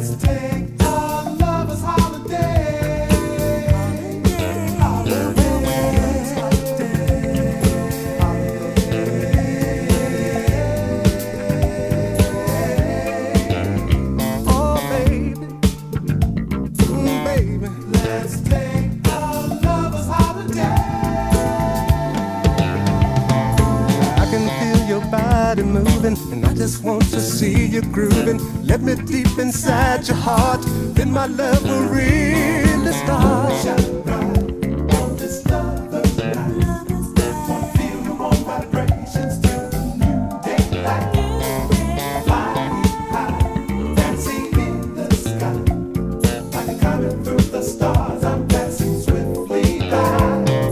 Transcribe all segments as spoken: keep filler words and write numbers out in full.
And I just want to see you grooving. Let me deep inside your heart, then my love will really start. Shine bright on this lover's night. Wanna feel your warm vibrations till the new daylight. Flying high, dancing in the sky, like a comet through the stars. I'm dancing swiftly by.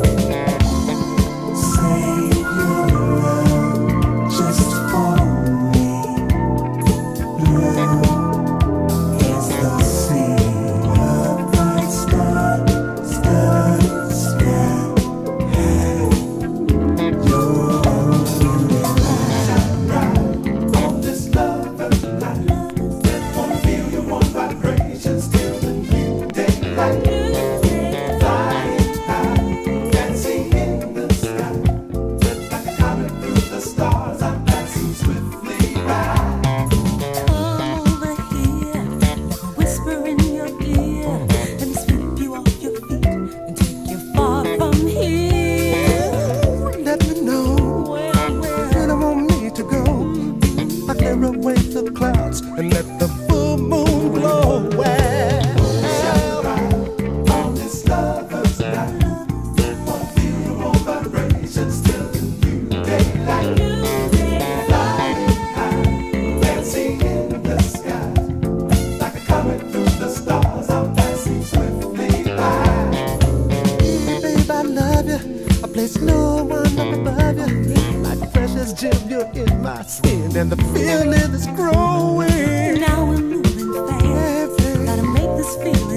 Away the clouds and let the full moon glow. Well, shine bright on this lover's night. Wanna feel your own vibrations till the new daylight. Flying high, dancing in the sky, like a comet through the stars. I'm dancing swiftly by. Babe, I love you. I place no one above you. Like precious gem, you're in my skin, and the feeling is growing. Now we're moving fast. Gotta make this feel